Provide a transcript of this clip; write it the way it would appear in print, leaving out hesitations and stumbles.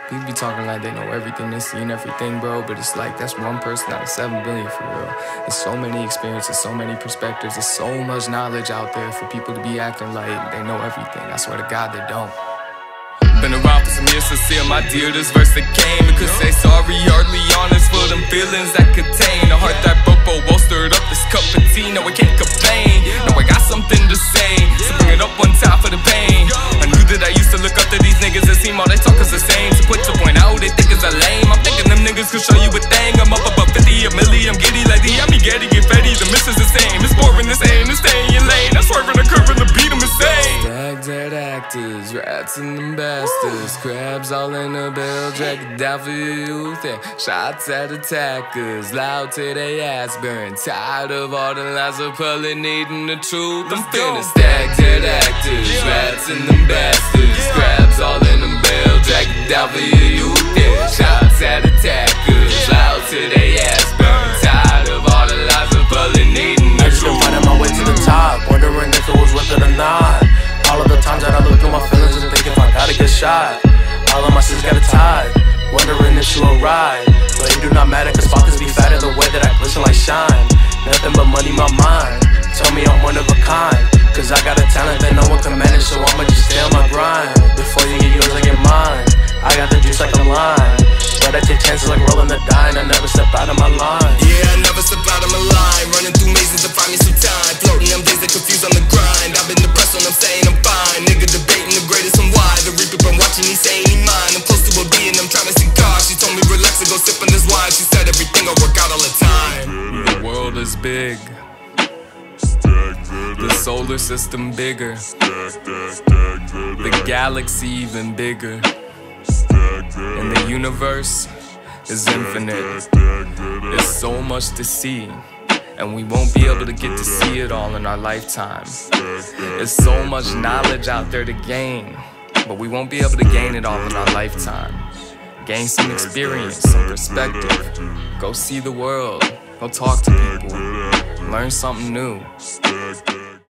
People be talking like they know everything, they seen everything, bro. But it's like, that's one person out of 7 billion for real. There's so many experiences, so many perspectives. There's so much knowledge out there for people to be acting like they know everything. I swear to God, they don't. Been around for some years, sincere, my dear, this verse that came. It could say sorry, hardly honest for them feelings that contain a heart that broke, but bolstered up this cup of tea. No, I can't complain, no, I got something to say. So bring it up one time for the pain. I knew that I used to look up to these niggas that seem all they talk is the same. So quick to point out they think it's a lame. I'm thinking them niggas could show you a thing. I'm up above 50 a milli, I'm giddy like the I'm getting get fetty. The miss is the same, it's boring the same, it's staying in lane. I'm swerving the curve and the beat 'em insane. Stacked dead actors, rats and them bastards, crabs all in the bell, drag it down for your youth. Yeah. Shots at attackers, loud till they ass burn. Tired of all the lies of public needing the truth. I'm feeling stacked dead actors, rats and them bastards, crabs all in the bell, drag it down for your youth. Yeah. Shots at attackers, loud till they ass burn. Tired of all the lies of public needing the truth. Finding my way to the top, wondering if it was worth it or not. All of the times that I look through my feelings and think if I got a good shot. All of my sins got a tie, wondering if you will ride. But it do not matter, cause pockets be fatter the way that I glisten like shine. Nothing but money, my mind told me I'm one of a kind. Cause I got a talent that no one can manage, so I'ma just stay on my grind. Before you get yours, I get mine. I got the juice like a lime, but I take chances like rolling the dime. I never step out of my line. Yeah, I never step out of my line. Running through mazes to find me some time. Floating them days that confused on the grind. I've been depressed when I'm saying I'm fine. Nigga debating the greatest and why. The reaper been watching, he saying he mine. I'm close to a B and I'm trying to see God. She told me relax and go sip on this wine. She said everything will work out all the time. The world is big, the solar system bigger, the galaxy even bigger, and the universe is infinite. There's so much to see, and we won't be able to get to see it all in our lifetime. There's so much knowledge out there to gain, but we won't be able to gain it all in our lifetime. Gain some experience, some perspective. Go see the world, go talk to people, learn something new.